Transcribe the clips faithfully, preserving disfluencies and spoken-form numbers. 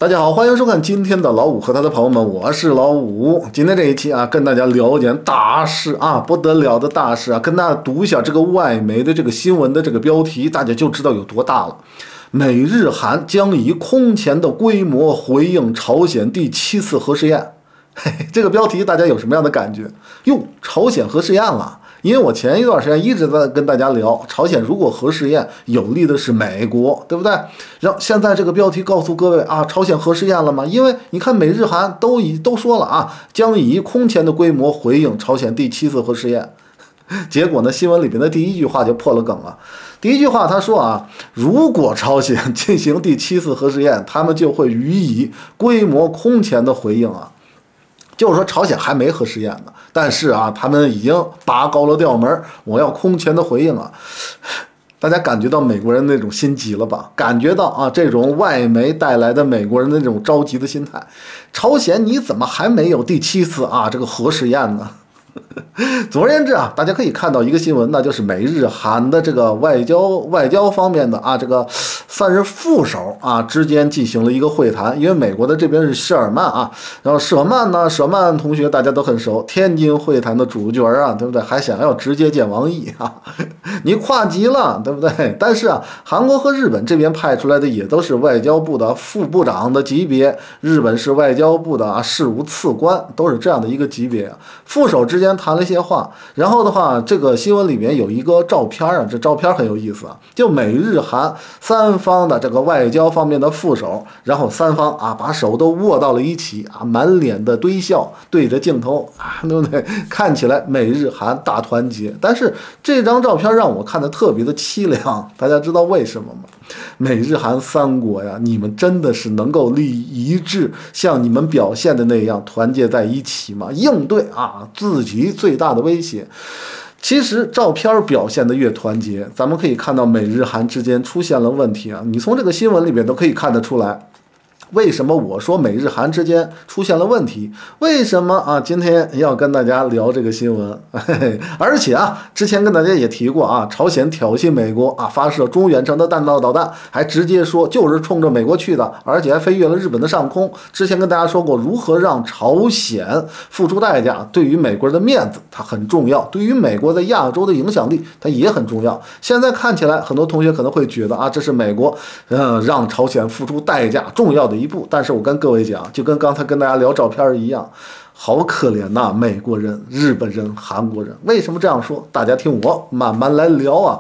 大家好，欢迎收看今天的老五和他的朋友们，我是老五。今天这一期啊，跟大家聊一件大事啊，不得了的大事啊，跟大家读一下这个外媒的这个新闻的这个标题，大家就知道有多大了。美日韩将以空前的规模回应朝鲜第七次核试验。嘿嘿，这个标题大家有什么样的感觉？哟，朝鲜核试验了。因为我前一段时间一直在跟大家聊，朝鲜如果核试验，有利的是美国，对不对？然后现在这个标题告诉各位啊，朝鲜核试验了吗？因为你看美日韩都已都说了啊，将以空前的规模回应朝鲜第七次核试验。结果呢，新闻里边的第一句话就破了梗了。第一句话他说啊，如果朝鲜进行第七次核试验，他们就会予以规模空前的回应啊。就是说，朝鲜还没核试验呢，但是啊，他们已经拔高了调门，我要空前的回应啊！大家感觉到美国人那种心急了吧？感觉到啊，这种外媒带来的美国人的那种着急的心态。朝鲜你怎么还没有第七次啊这个核试验呢？总而言之啊，大家可以看到一个新闻，那就是美日韩的这个外交外交方面的啊，这个算是副手啊之间进行了一个会谈。因为美国的这边是舍尔曼啊，然后舍曼呢，舍曼同学大家都很熟，天津会谈的主角啊，对不对？还想要直接见王毅啊，你跨级了，对不对？但是啊，韩国和日本这边派出来的也都是外交部的副部长的级别，日本是外交部的啊事务次官，都是这样的一个级别啊。副手之间谈了一些话，然后的话，这个新闻里面有一个照片啊，这照片很有意思啊，就美日韩三方的这个外交方面的副手，然后三方啊把手都握到了一起啊，满脸的堆笑，对着镜头啊，对不对？看起来美日韩大团结，但是这张照片让我看得特别的凄凉，大家知道为什么吗？美日韩三国呀，你们真的是能够立一致，像你们表现的那样团结在一起吗？应对啊自己最大的威胁。其实照片表现的越团结，咱们可以看到美日韩之间出现了问题啊，你从这个新闻里边都可以看得出来。为什么我说美日韩之间出现了问题？为什么啊？今天要跟大家聊这个新闻，嘿嘿，而且啊，之前跟大家也提过啊，朝鲜挑衅美国啊，发射中远程的弹道导弹，还直接说就是冲着美国去的，而且还飞越了日本的上空。之前跟大家说过，如何让朝鲜付出代价，对于美国人的面子它很重要，对于美国在亚洲的影响力它也很重要。现在看起来，很多同学可能会觉得啊，这是美国呃让朝鲜付出代价重要的一步，但是我跟各位讲，就跟刚才跟大家聊照片一样，好可怜呐、啊，美国人、日本人、韩国人。为什么这样说？大家听我慢慢来聊啊。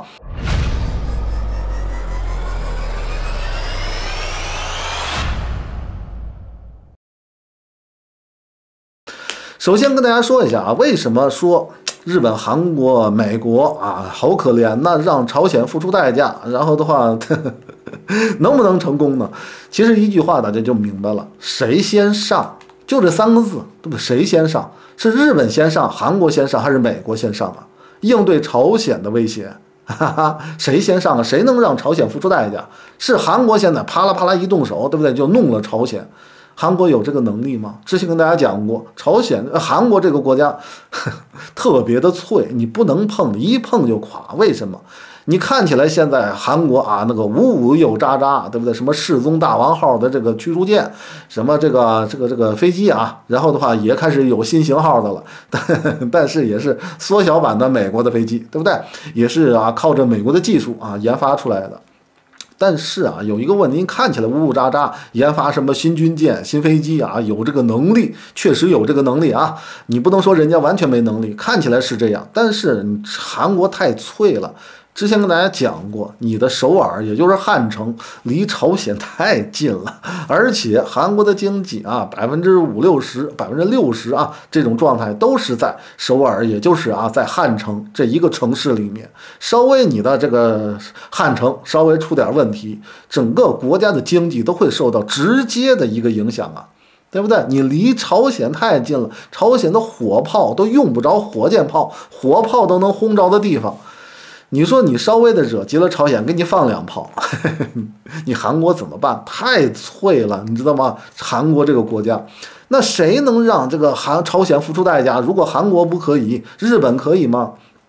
首先跟大家说一下啊，为什么说日本、韩国、美国啊好可怜呢？让朝鲜付出代价，然后的话呵呵能不能成功呢？其实一句话大家就明白了，谁先上，就这三个字，对不对？谁先上？是日本先上、韩国先上，还是美国先上啊？应对朝鲜的威胁，哈哈，谁先上啊？谁能让朝鲜付出代价？是韩国现在啪啦啪啦一动手，对不对？就弄了朝鲜。韩国有这个能力吗？之前跟大家讲过，朝鲜、韩国这个国家呵呵特别的脆，你不能碰，一碰就垮。为什么？你看起来现在韩国啊，那个五五又渣渣，对不对？什么世宗大王号的这个驱逐舰，什么这个这个这个飞机啊，然后的话也开始有新型号的了，但但是也是缩小版的美国的飞机，对不对？也是啊，靠着美国的技术啊研发出来的。但是啊，有一个问题，看起来呜呜喳喳，研发什么新军舰、新飞机啊，有这个能力，确实有这个能力啊。你不能说人家完全没能力，看起来是这样，但是韩国太脆了。之前跟大家讲过，你的首尔也就是汉城离朝鲜太近了，而且韩国的经济啊，百分之五六十、百分之六十啊，这种状态都是在首尔，也就是啊，在汉城这一个城市里面，稍微你的这个汉城稍微出点问题，整个国家的经济都会受到直接的一个影响啊。对不对？你离朝鲜太近了，朝鲜的火炮都用不着火箭炮，火炮都能轰着的地方。你说你稍微的惹急了朝鲜，给你放两炮，呵呵，你韩国怎么办？太脆了，你知道吗？韩国这个国家，那谁能让这个韩朝鲜付出代价？如果韩国不可以，日本可以吗？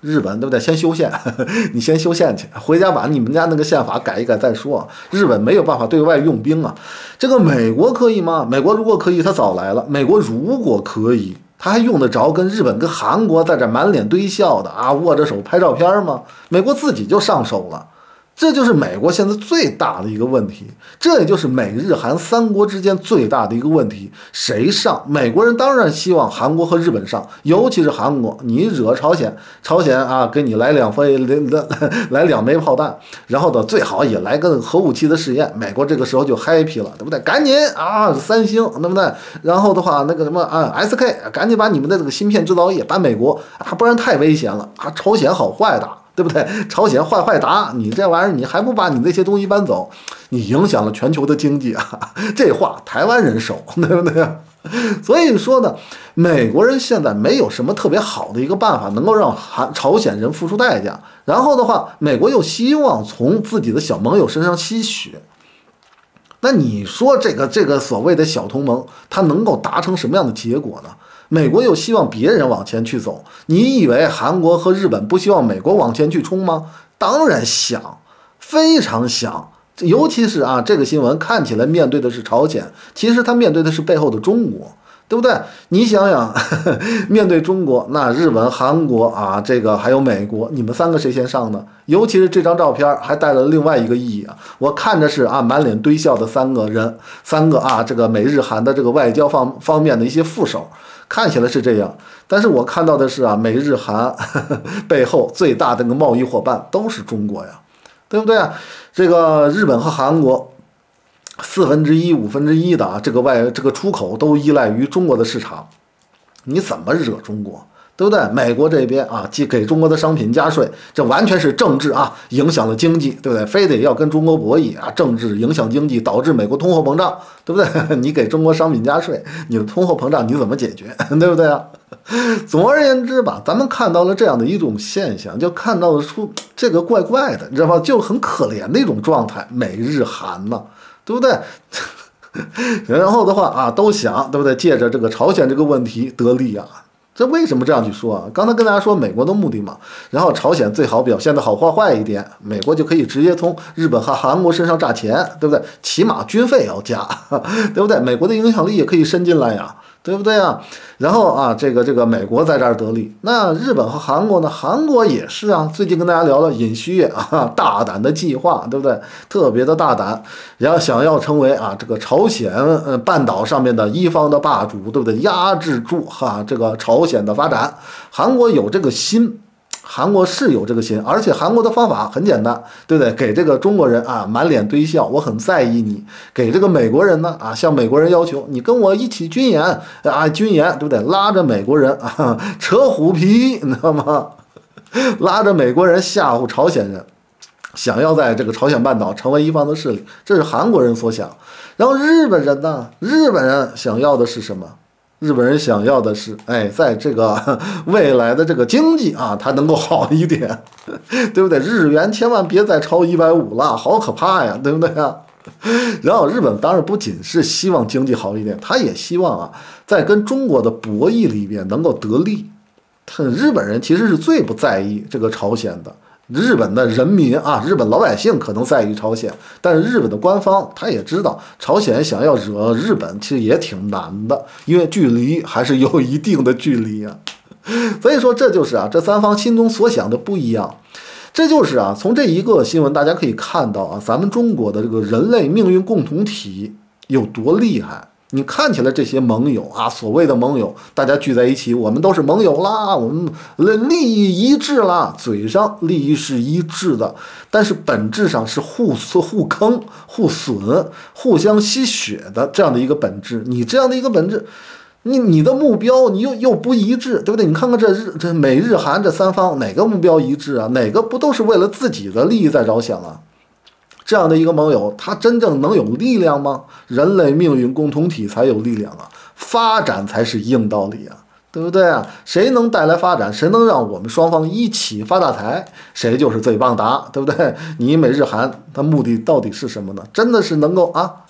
日本对不对？先修宪，你先修宪去，回家把你们家那个宪法改一改再说。日本没有办法对外用兵啊，这个美国可以吗？美国如果可以，他早来了。美国如果可以，他还用得着跟日本跟韩国在这满脸堆笑的啊，握着手拍照片吗？美国自己就上手了。这就是美国现在最大的一个问题，这也就是美日韩三国之间最大的一个问题，谁上？美国人当然希望韩国和日本上，尤其是韩国，你惹朝鲜，朝鲜啊给你来两飞来来两枚炮弹，然后呢最好也来个核武器的试验，美国这个时候就 happy 了，对不对？赶紧啊三星，对不对？然后的话那个什么啊 S K， 赶紧把你们的这个芯片制造业搬美国啊，不然太危险了啊，朝鲜好坏的。对不对？朝鲜坏坏打你这玩意儿，你还不把你那些东西搬走，你影响了全球的经济啊！这话台湾人熟，对不对？所以说呢，美国人现在没有什么特别好的一个办法能够让韩朝鲜人付出代价。然后的话，美国又希望从自己的小盟友身上吸血。那你说这个这个所谓的小同盟，它能够达成什么样的结果呢？美国又希望别人往前去走，你以为韩国和日本不希望美国往前去冲吗？当然想，非常想。尤其是啊，这个新闻看起来面对的是朝鲜，其实他面对的是背后的中国，对不对？你想想，呵呵面对中国，那日本、韩国啊，这个还有美国，你们三个谁先上呢？尤其是这张照片还带了另外一个意义啊，我看着是啊，满脸堆笑的三个人，三个啊，这个美日韩的这个外交方方面的一些副手。看起来是这样，但是我看到的是啊，美日韩呵呵背后最大的那个贸易伙伴都是中国呀，对不对啊？这个日本和韩国四分之一、五分之一的啊，这个外这个出口都依赖于中国的市场，你怎么惹中国？对不对？美国这边啊，既给中国的商品加税，这完全是政治啊，影响了经济，对不对？非得要跟中国博弈啊，政治影响经济，导致美国通货膨胀，对不对？你给中国商品加税，你的通货膨胀你怎么解决？对不对啊？总而言之吧，咱们看到了这样的一种现象，就看到了出这个怪怪的，你知道吧？就很可怜的一种状态，美日韩呐，对不对？然后的话啊，都想对不对？借着这个朝鲜这个问题得利啊。这为什么这样去说啊？刚才跟大家说美国的目的嘛，然后朝鲜最好表现的好坏坏一点，美国就可以直接从日本和韩国身上榨钱，对不对？起码军费要加，对不对？美国的影响力也可以伸进来呀，对不对啊？然后啊，这个这个美国在这儿得利，那日本和韩国呢？韩国也是啊，最近跟大家聊了尹锡悦啊，大胆的计划，对不对？特别的大胆，然后想要成为啊这个朝鲜呃半岛上面的一方的霸主，对不对？压制住哈这个朝鲜的发展，韩国有这个心。韩国是有这个心，而且韩国的方法很简单，对不对？给这个中国人啊满脸堆笑，我很在意你；给这个美国人呢啊，向美国人要求你跟我一起军演啊，军演对不对？拉着美国人啊扯虎皮，你知道吗？拉着美国人吓唬朝鲜人，想要在这个朝鲜半岛成为一方的势力，这是韩国人所想。然后日本人呢，日本人想要的是什么？日本人想要的是，哎，在这个未来的这个经济啊，它能够好一点，对不对？日元千万别再超一百五了，好可怕呀，对不对啊？然后日本当然不仅是希望经济好一点，他也希望啊，在跟中国的博弈里边能够得利。他日本人其实是最不在意这个朝鲜的。日本的人民啊，日本老百姓可能在意朝鲜，但是日本的官方他也知道，朝鲜想要惹日本其实也挺难的，因为距离还是有一定的距离啊。所以说这就是啊，这三方心中所想的不一样。这就是啊，从这一个新闻大家可以看到啊，咱们中国的这个人类命运共同体有多厉害。你看起来这些盟友啊，所谓的盟友，大家聚在一起，我们都是盟友啦，我们利益一致啦，嘴上利益是一致的，但是本质上是互互坑、互损、互相吸血的这样的一个本质。你这样的一个本质，你你的目标你又又不一致，对不对？你看看这日这美日韩这三方哪个目标一致啊？哪个不都是为了自己的利益在着想啊？这样的一个盟友，他真正能有力量吗？人类命运共同体才有力量啊，发展才是硬道理啊，对不对啊？谁能带来发展，谁能让我们双方一起发大财，谁就是最棒的，对不对？你美日韩，它目的到底是什么呢？真的是能够啊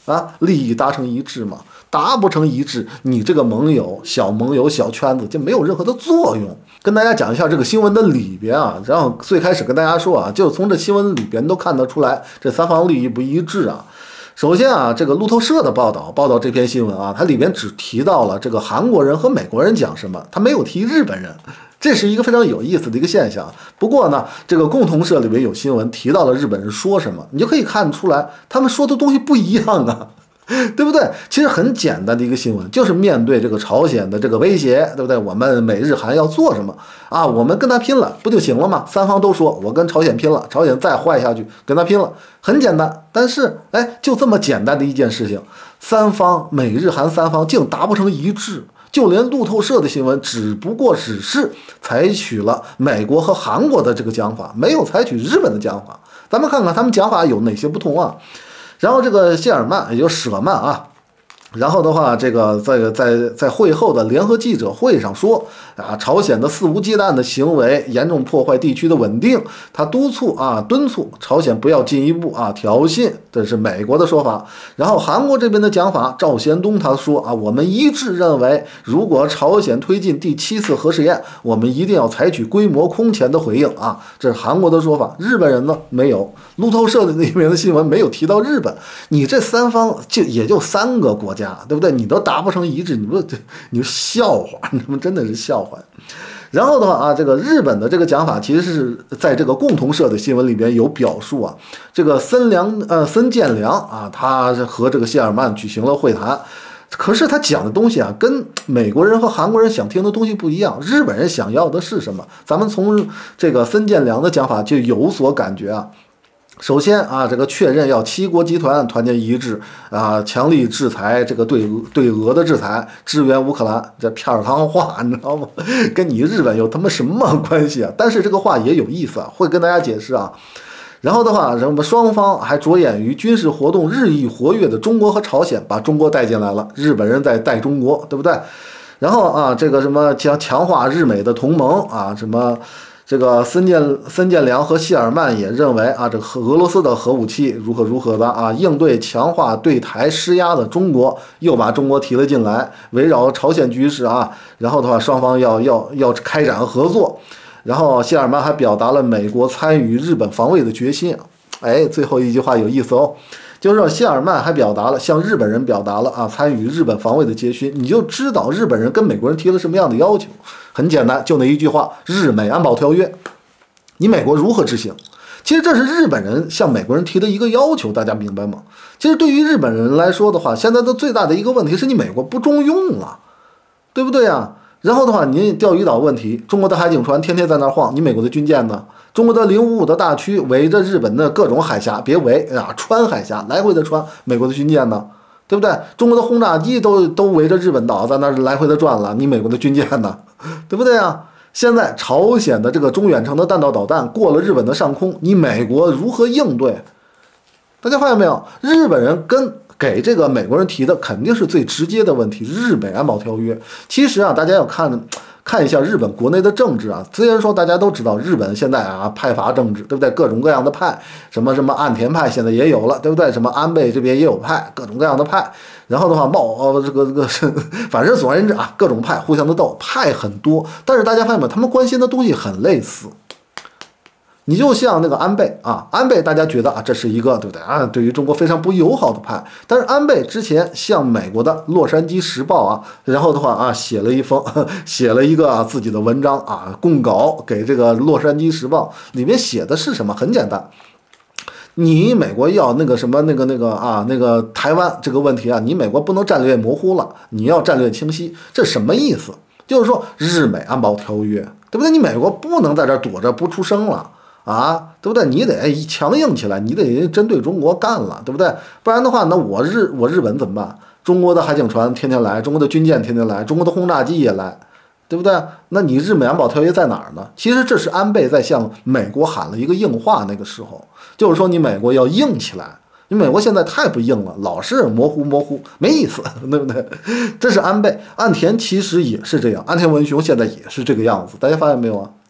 啊，利益达成一致嘛，达不成一致，你这个盟友、小盟友、小圈子就没有任何的作用。跟大家讲一下这个新闻的里边啊，然后最开始跟大家说啊，就从这新闻里边都看得出来，这三方利益不一致啊。首先啊，这个路透社的报道报道这篇新闻啊，它里边只提到了这个韩国人和美国人讲什么，它没有提日本人。这是一个非常有意思的一个现象。不过呢，这个共同社里面有新闻提到了日本人说什么，你就可以看出来他们说的东西不一样啊，对不对？其实很简单的一个新闻，就是面对这个朝鲜的这个威胁，对不对？我们美日韩要做什么啊？我们跟他拼了不就行了吗？三方都说我跟朝鲜拼了，朝鲜再坏下去跟他拼了，很简单。但是哎，就这么简单的一件事情，三方美日韩三方竟达不成一致。就连路透社的新闻只不过只是采取了美国和韩国的这个讲法，没有采取日本的讲法。咱们看看他们讲法有哪些不同啊？然后这个谢尔曼也就舍曼啊，然后的话，这个在在在会后的联合记者会上说啊，朝鲜的肆无忌惮的行为严重破坏地区的稳定，他督促啊敦促朝鲜不要进一步啊挑衅，这是美国的说法。然后韩国这边的讲法，赵贤东他说啊，我们一致认为，如果朝鲜推进第七次核试验，我们一定要采取规模空前的回应啊，这是韩国的说法。日本人呢没有，路透社的那边的新闻没有提到日本。你这三方就也就三个国家，对不对？你都达不成一致，你不你笑话，你们真的是笑话。然后的话啊，这个日本的这个讲法其实是在这个共同社的新闻里边有表述啊。这个森良呃森健良啊，他和这个谢尔曼举行了会谈，可是他讲的东西啊，跟美国人和韩国人想听的东西不一样。日本人想要的是什么？咱们从这个森健良的讲法就有所感觉啊。首先啊，这个确认要七国集团团结一致啊，强力制裁这个对对俄的制裁，支援乌克兰，这片儿汤话，你知道吗？跟你日本有他妈什么关系啊？但是这个话也有意思啊，会跟大家解释啊。然后的话，我们双方还着眼于军事活动日益活跃的中国和朝鲜，把中国带进来了，日本人在带中国，对不对？然后啊，这个什么强强化日美的同盟啊，什么。这个森健森健良和谢尔曼也认为啊，这个俄罗斯的核武器如何如何的啊，应对强化对台施压的中国，又把中国提了进来，围绕朝鲜局势啊，然后的话双方要要要开展合作，然后谢尔曼还表达了美国参与日本防卫的决心。哎，最后一句话有意思哦。就是说，谢尔曼还表达了向日本人表达了啊参与日本防卫的决心，你就知道日本人跟美国人提了什么样的要求。很简单，就那一句话：日美安保条约，你美国如何执行？其实这是日本人向美国人提的一个要求，大家明白吗？其实对于日本人来说的话，现在的最大的一个问题是你美国不中用了，对不对呀？然后的话，你钓鱼岛问题，中国的海警船天天在那晃，你美国的军舰呢？中国的零五五的大区围着日本的各种海峡，别围啊，穿海峡来回的穿，美国的军舰呢？对不对？中国的轰炸机都都围着日本岛在那来回的转了，你美国的军舰呢？对不对啊？现在朝鲜的这个中远程的弹道导弹过了日本的上空，你美国如何应对？大家发现没有？日本人跟给这个美国人提的肯定是最直接的问题，日美安保条约。其实啊，大家要看看一下日本国内的政治啊。虽然说大家都知道日本现在啊派阀政治，对不对？各种各样的派，什么什么岸田派现在也有了，对不对？什么安倍这边也有派，各种各样的派。然后的话，茂呃这个这个，反正总而言之啊，各种派互相的斗，派很多。但是大家发现没有，他们关心的东西很类似。你就像那个安倍啊，安倍大家觉得啊，这是一个对不对啊？对于中国非常不友好的派。但是安倍之前向美国的《洛杉矶时报》啊，然后的话啊，写了一封，写了一个啊自己的文章啊，供稿给这个《洛杉矶时报》，里面写的是什么？很简单，你美国要那个什么那个那个啊那个台湾这个问题啊，你美国不能战略模糊了，你要战略清晰。这什么意思？就是说日美安保条约，对不对？你美国不能在这躲着不出声了。啊，对不对？你得强硬起来，你得针对中国干了，对不对？不然的话，那我日我日本怎么办？中国的海警船天天来，中国的军舰天天来，中国的轰炸机也来，对不对？那你日美安保条约在哪儿呢？其实这是安倍在向美国喊了一个硬话，那个时候就是说你美国要硬起来，你美国现在太不硬了，老是模糊模糊，没意思，对不对？这是安倍，岸田其实也是这样，岸田文雄现在也是这个样子，大家发现没有啊？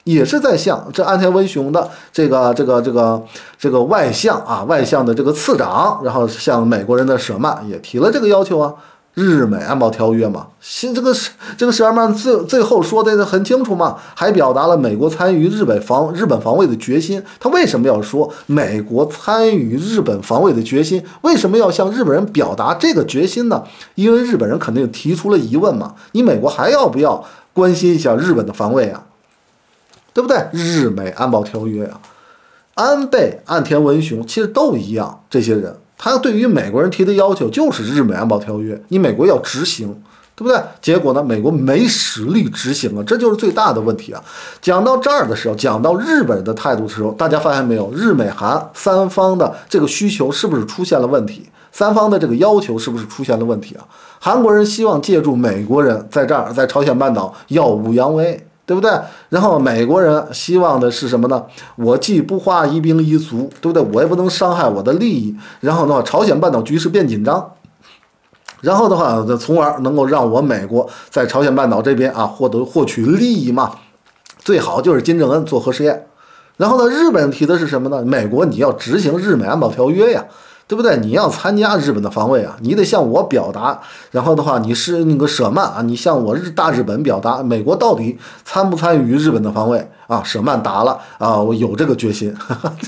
也是在向这安田文雄的这个这个这个这个外相啊，外相的这个次长，然后向美国人的舍曼也提了这个要求啊。日美安保条约嘛，新这个这个舍曼最最后说的很清楚嘛，还表达了美国参与日本防日本防卫的决心。他为什么要说美国参与日本防卫的决心？为什么要向日本人表达这个决心呢？因为日本人肯定提出了疑问嘛，你美国还要不要关心一下日本的防卫啊？对不对？日美安保条约啊，安倍、岸田文雄其实都一样，这些人。他对于美国人提的要求就是日美安保条约，你美国要执行，对不对？结果呢，美国没实力执行啊，这就是最大的问题啊。讲到这儿的时候，讲到日本人的态度的时候，大家发现没有，日美韩三方的这个需求是不是出现了问题？三方的这个要求是不是出现了问题啊？韩国人希望借助美国人在这儿在朝鲜半岛耀武扬威，对不对？然后美国人希望的是什么呢？我既不花一兵一卒，对不对？我也不能伤害我的利益。然后的话，朝鲜半岛局势变紧张，然后的话，从而能够让我美国在朝鲜半岛这边啊获得获取利益嘛。最好就是金正恩做核试验。然后呢，日本提的是什么呢？美国你要执行日美安保条约呀。对不对？你要参加日本的防卫啊，你得向我表达。然后的话，你是那个舍曼啊，你向我日大日本表达，美国到底参不参与日本的防卫啊？舍曼答了啊，我有这个决心。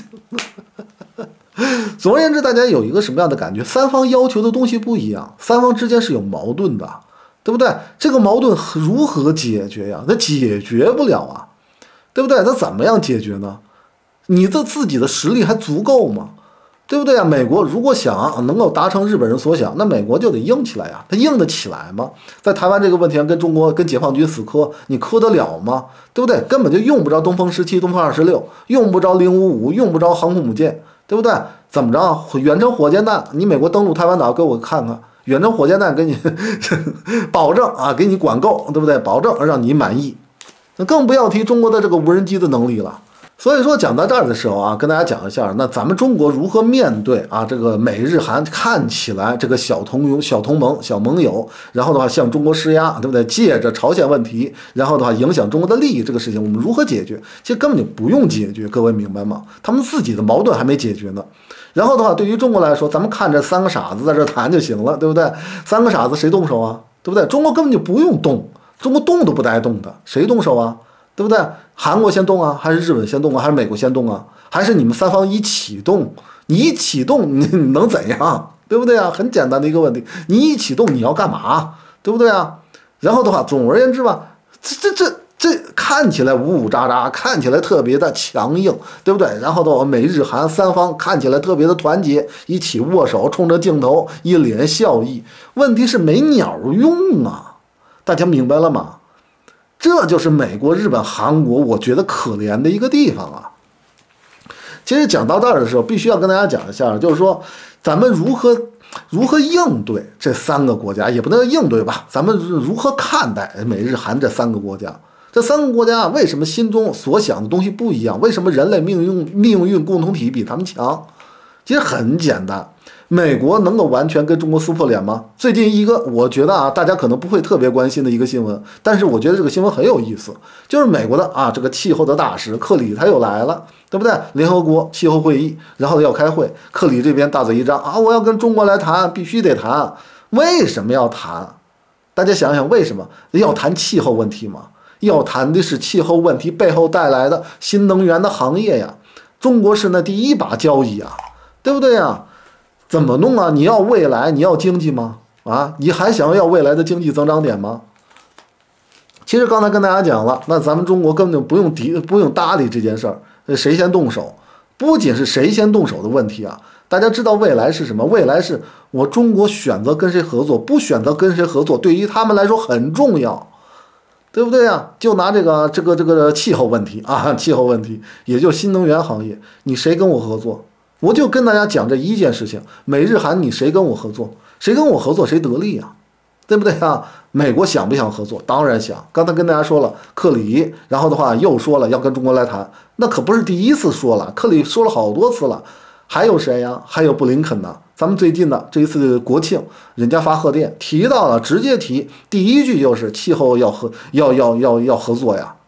总而言之，大家有一个什么样的感觉？三方要求的东西不一样，三方之间是有矛盾的，对不对？这个矛盾如何解决呀？那解决不了啊，对不对？那怎么样解决呢？你的自己的实力还足够吗？对不对啊？美国如果想能够达成日本人所想，那美国就得硬起来呀。他硬得起来吗？在台湾这个问题上跟中国跟解放军死磕，你磕得了吗？对不对？根本就用不着东风十七、东风二十六，用不着零五五，用不着航空母舰，对不对？怎么着？远程火箭弹，你美国登陆台湾岛，给我看看，远程火箭弹给你保证啊，给你管够，对不对？保证让你满意。那更不要提中国的这个无人机的能力了。所以说讲到这儿的时候啊，跟大家讲一下，那咱们中国如何面对啊这个美日韩看起来这个小同友、小同盟、小盟友，然后的话向中国施压，对不对？借着朝鲜问题，然后的话影响中国的利益这个事情，我们如何解决？其实根本就不用解决，各位明白吗？他们自己的矛盾还没解决呢。然后的话，对于中国来说，咱们看着三个傻子在这谈就行了，对不对？三个傻子谁动手啊？对不对？中国根本就不用动，中国动都不带动的，谁动手啊？对不对？韩国先动啊，还是日本先动啊，还是美国先动啊？还是你们三方一起动？你一起动，你能怎样？对不对啊？很简单的一个问题，你一起动，你要干嘛？对不对啊？然后的话，总而言之吧，这这这这看起来呜呜喳喳，看起来特别的强硬，对不对？然后的话，美日韩三方看起来特别的团结，一起握手，冲着镜头，一脸笑意。问题是没鸟用啊！大家明白了吗？这就是美国、日本、韩国，我觉得可怜的一个地方啊。其实讲到这儿的时候，必须要跟大家讲一下，就是说咱们如何如何应对这三个国家，也不能应对吧，咱们如何看待美日韩这三个国家？这三个国家为什么心中所想的东西不一样？为什么人类命运命运共同体比他们强？其实很简单。美国能够完全跟中国撕破脸吗？最近一个我觉得啊，大家可能不会特别关心的一个新闻，但是我觉得这个新闻很有意思，就是美国的啊这个气候的大使克里他又来了，对不对？联合国气候会议，然后要开会，克里这边大嘴一张啊，我要跟中国来谈，必须得谈。为什么要谈？大家想想，为什么要谈气候问题吗？要谈的是气候问题背后带来的新能源的行业呀，中国是那第一把交椅啊，对不对呀？怎么弄啊？你要未来，你要经济吗？啊，你还想要未来的经济增长点吗？其实刚才跟大家讲了，那咱们中国根本就不用敌不用搭理这件事儿，谁先动手？不仅是谁先动手的问题啊，大家知道未来是什么？未来是我中国选择跟谁合作，不选择跟谁合作，对于他们来说很重要，对不对啊？就拿这个这个这个气候问题啊，气候问题，也就新能源行业，你谁跟我合作？我就跟大家讲这一件事情，美日韩你谁跟我合作，谁跟我合作谁得利啊，对不对啊？美国想不想合作？当然想。刚才跟大家说了克里，然后的话又说了要跟中国来谈，那可不是第一次说了，克里说了好多次了。还有谁呀？还有布林肯呢。咱们最近的这一次国庆，人家发贺电提到了，直接提第一句就是气候要合要要要要合作呀。对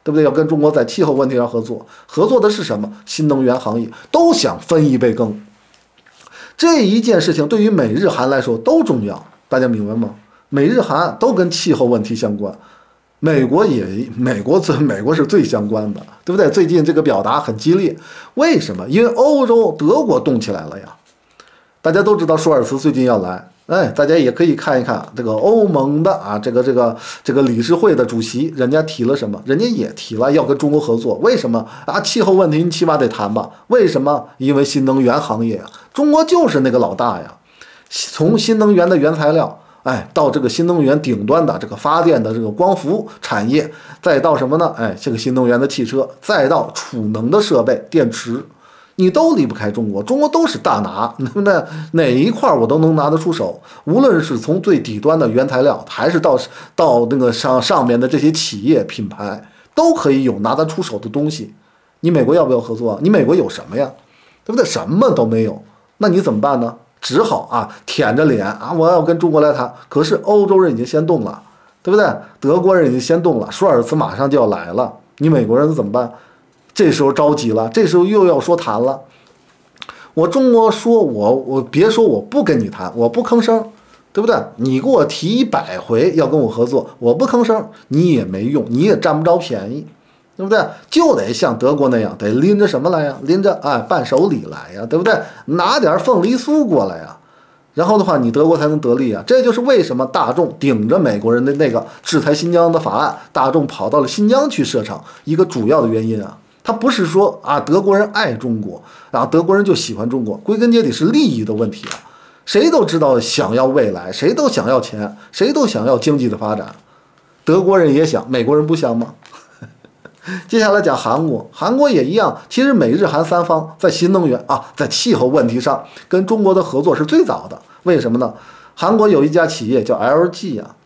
对不对？要跟中国在气候问题上合作，合作的是什么？新能源行业，都想分一杯羹。这一件事情对于美日韩来说都重要，大家明白吗？美日韩都跟气候问题相关。美国也，美国最美国是最相关的，对不对？最近这个表达很激烈，为什么？因为欧洲德国动起来了呀。大家都知道舒尔茨最近要来，哎，大家也可以看一看这个欧盟的啊，这个这个这个理事会的主席，人家提了什么？人家也提了要跟中国合作，为什么啊？气候问题你起码得谈吧？为什么？因为新能源行业啊，中国就是那个老大呀，从新能源的原材料。哎，到这个新能源顶端的这个发电的这个光伏产业，再到什么呢？哎，这个新能源的汽车，再到储能的设备、电池，你都离不开中国。中国都是大拿，对不对？哪一块我都能拿得出手。无论是从最底端的原材料，还是到到那个上上面的这些企业品牌，都可以有拿得出手的东西。你美国要不要合作啊？你美国有什么呀？对不对？什么都没有，那你怎么办呢？只好啊，舔着脸啊，我要跟中国来谈。可是欧洲人已经先动了，对不对？德国人已经先动了，舒尔茨马上就要来了，你美国人怎么办？这时候着急了，这时候又要说谈了。我中国说我我别说我不跟你谈，我不吭声，对不对？你给我提一百回要跟我合作，我不吭声，你也没用，你也占不着便宜。对不对？就得像德国那样，得拎着什么来呀？拎着哎伴手礼来呀，对不对？拿点凤梨酥过来呀，然后的话，你德国才能得利啊。这就是为什么大众顶着美国人的那个制裁新疆的法案，大众跑到了新疆去设厂，一个主要的原因啊。他不是说啊德国人爱中国，然后德国人就喜欢中国，归根结底是利益的问题啊。谁都知道想要未来，谁都想要钱，谁都想要经济的发展。德国人也想，美国人不想吗？接下来讲韩国，韩国也一样。其实美日韩三方在新能源啊，在气候问题上跟中国的合作是最早的。为什么呢？韩国有一家企业叫 L G 啊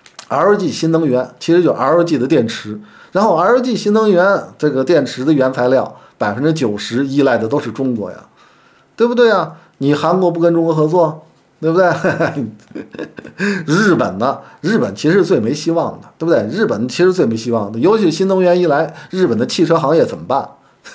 ，L G 新能源其实就 L G 的电池，然后 L G 新能源这个电池的原材料百分之九十依赖的都是中国呀，对不对啊？你韩国不跟中国合作？对不对？日本呢？日本其实最没希望的，对不对？日本其实最没希望的，尤其新能源一来，日本的汽车行业怎么办？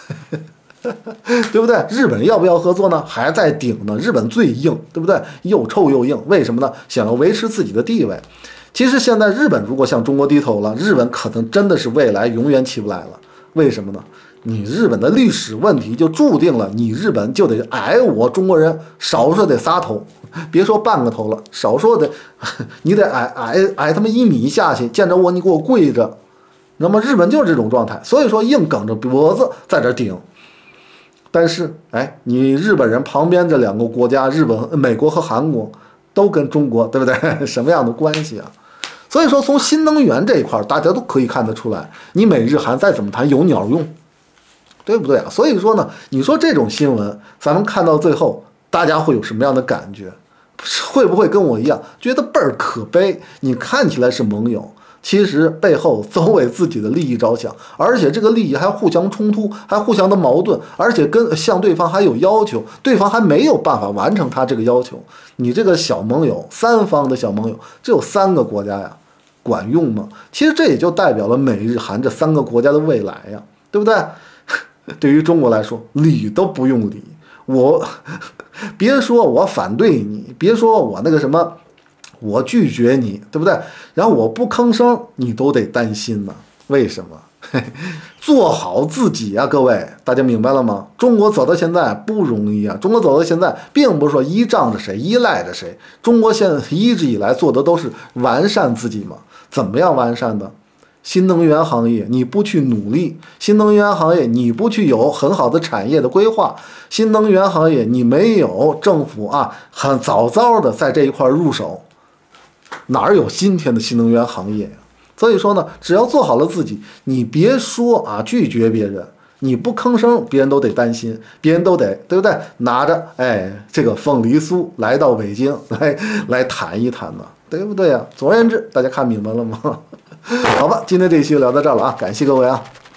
对不对？日本要不要合作呢？还在顶呢。日本最硬，对不对？又臭又硬，为什么呢？想要维持自己的地位。其实现在日本如果向中国低头了，日本可能真的是未来永远起不来了。为什么呢？你日本的历史问题就注定了，你日本就得挨我中国人少说得仨头，别说半个头了，少说得你得挨挨挨他妈一米下去，见着我你给我跪着。那么日本就是这种状态，所以说硬梗着脖子在这顶。但是哎，你日本人旁边这两个国家，日本、美国和韩国都跟中国，对不对？什么样的关系啊？所以说从新能源这一块，大家都可以看得出来，你美日韩再怎么谈有鸟用。对不对啊？所以说呢，你说这种新闻，咱们看到最后，大家会有什么样的感觉？会不会跟我一样，觉得倍儿可悲？你看起来是盟友，其实背后都为自己的利益着想，而且这个利益还互相冲突，还互相的矛盾，而且跟向对方还有要求，对方还没有办法完成他这个要求。你这个小盟友，三方的小盟友，只有三个国家呀，管用吗？其实这也就代表了美日韩这三个国家的未来呀，对不对？对于中国来说，理都不用理，我别说我反对你，别说我那个什么，我拒绝你，对不对？然后我不吭声，你都得担心呢。为什么？做好自己啊，各位，大家明白了吗？中国走到现在不容易啊，中国走到现在，并不是说依仗着谁，依赖着谁，中国现在一直以来做的都是完善自己嘛。怎么样完善的？新能源行业你不去努力，新能源行业你不去有很好的产业的规划，新能源行业你没有政府啊很早早的在这一块入手，哪儿有今天的新能源行业呀？所以说呢，只要做好了自己，你别说啊拒绝别人，你不吭声，别人都得担心，别人都得对不对？拿着哎这个凤梨酥来到北京来来谈一谈呢，对不对呀？总而言之，大家看明白了吗？好吧，今天这一期就聊到这儿了啊，感谢各位啊。